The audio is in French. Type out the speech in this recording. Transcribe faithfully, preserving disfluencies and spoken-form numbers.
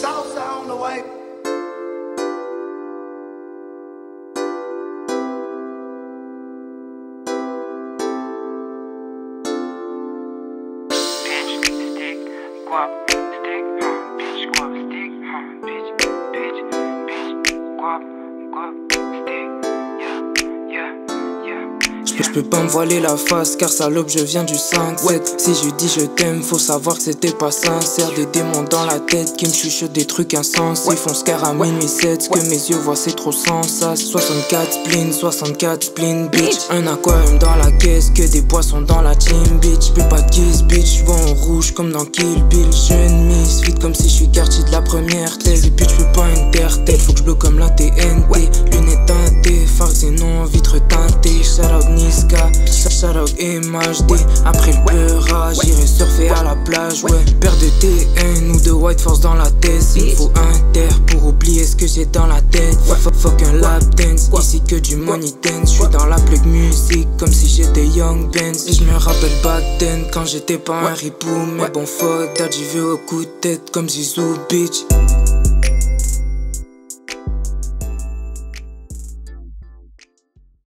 Southside on the way. Bitch, stick, guap, stick, huh, bitch, guap, stick, huh, bitch, bitch, bitch, guap, guap, stick, yeah, yeah, yeah. Je peux pas me voiler la face car salope je viens du cinq sept. Si je dis je t'aime faut savoir que c'était pas sincère. Des démons dans la tête qui me chuchotent des trucs insensés. Ils font scare à minuit sept, ce que mes yeux voient c'est trop sans sas. Soixante-quatre spleen, soixante-quatre spleen bitch. Un aquarium dans la caisse, que des poissons dans la team bitch. J'peux pas kiss bitch, j'vois en rouge comme dans Kill Bill. Jeune miss, vite comme si j'suis quartier de la première thèse. Et puis j'peux pas intertête, faut que j'bloque comme la T N T. Lunettes teintées, phare non vitre teintée. Shout out Niska, shout out M H D. Après le beurrage, j'irai surfer à la plage, ouais. Paire de T N ou de White Force dans la tête. Il me faut un terre pour oublier ce que j'ai dans la tête. Fuck, fuck un lap dance, ici que du money dance. J'suis dans la plug musique comme si j'étais Young Benz. Et j'me rappelle back then quand j'étais pas un ripou. Mais bon fuck that, j'y vais au coup de tête comme Zizou bitch.